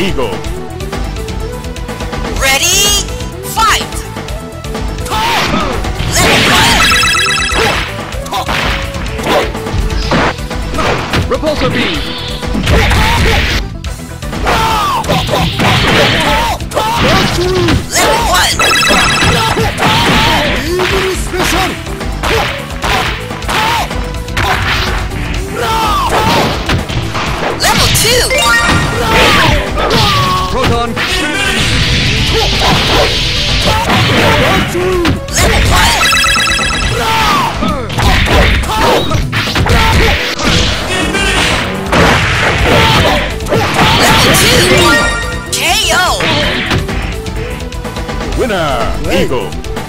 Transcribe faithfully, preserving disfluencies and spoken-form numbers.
Eagle. Ready? Fight! Repulsor beam. Level one! Eagle Special! Level two! Proton. Level one! Level two! K O! Winner, Eagle.